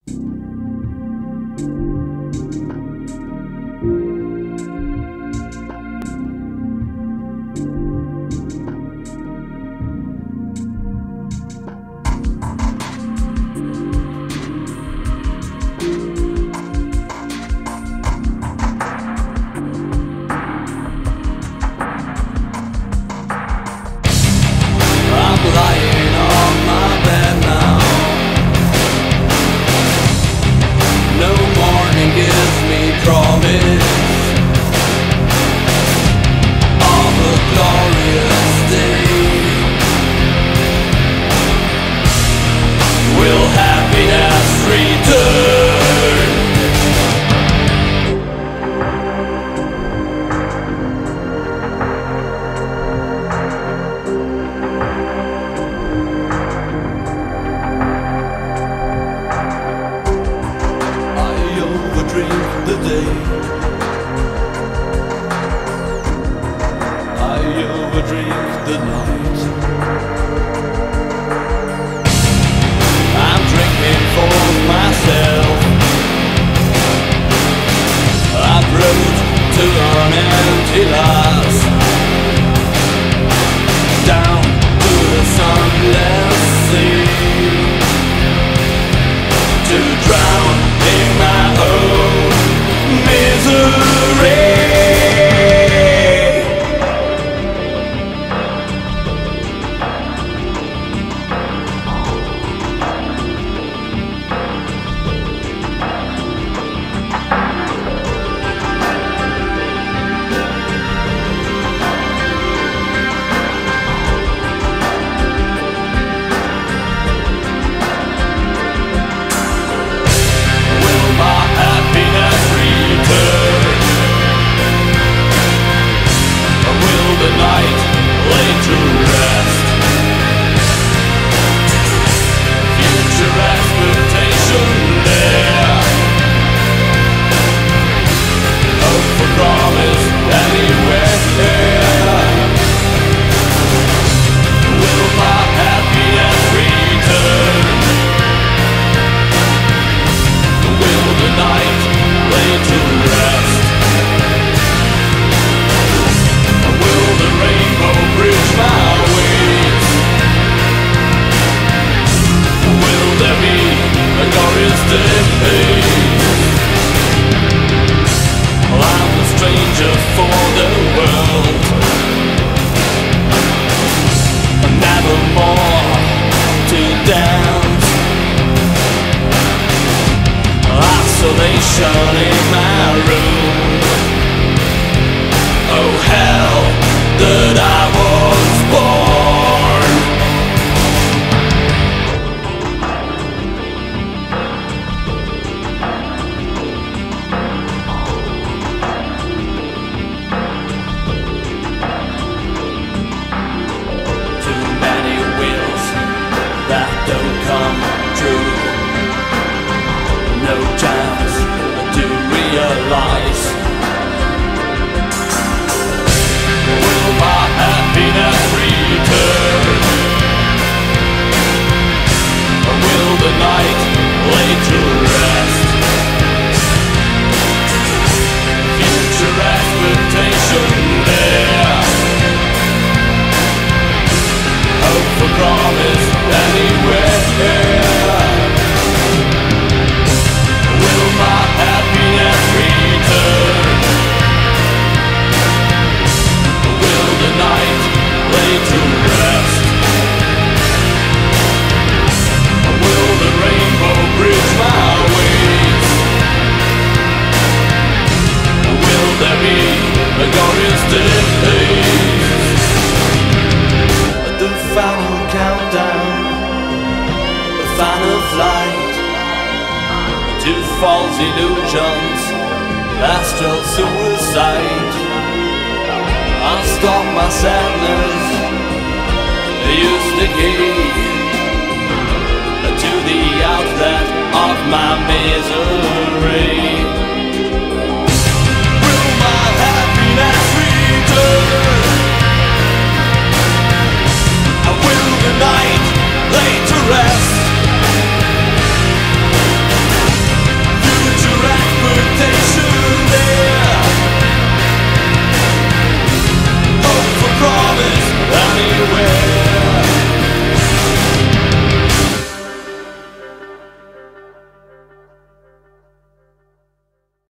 The night. I'm drinking for myself. I rode to an empty glass, down to the sunless sea, to drown in my own misery. Isolation in my room. Oh hell, that I was born. Too many wills that don't come true. No chance to realize. Will my happiness return? Or will the night lay to rest? Future expectation there, hope for promise anywhere. The final countdown, the final flight to false illusions, astral suicide. I'll stop my sadness, use the key to the outlet.